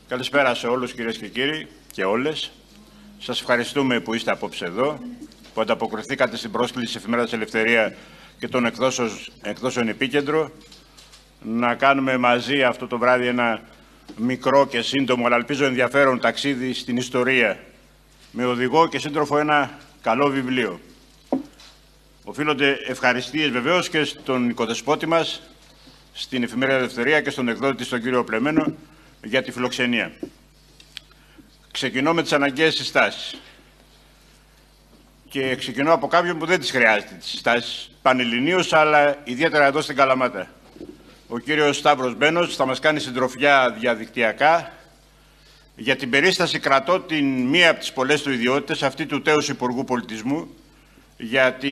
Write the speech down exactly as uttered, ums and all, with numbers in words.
Καλησπέρα σε όλους, κυρίες και κύριοι και όλες. Σας ευχαριστούμε που είστε απόψε εδώ, που ανταποκριθήκατε στην πρόσκληση της Εφημερίδας Ελευθερία και των εκδόσεων, εκδόσεων Επίκεντρο, να κάνουμε μαζί αυτό το βράδυ ένα μικρό και σύντομο, αλλά ελπίζω ενδιαφέρον ταξίδι στην ιστορία, με οδηγό και σύντροφο ένα καλό βιβλίο. Οφείλονται ευχαριστίες βεβαίως και στον οικοδεσπότη μας, στην Εφημερίδα Ελευθερία και στον εκδότη της, τον κύριο Πλεμένο, για τη φιλοξενία. Ξεκινώ με τις αναγκαίες συστάσεις. Και ξεκινώ από κάποιον που δεν τις χρειάζεται, τις συστάσεις πανελληνίως, αλλά ιδιαίτερα εδώ στην Καλαμάτα. Ο κύριος Σταύρος Μπένος θα μας κάνει συντροφιά διαδικτυακά για την περίσταση. Κρατώ την μία από τις πολλές του ιδιότητες, αυτή του τέους Υπουργού Πολιτισμού, για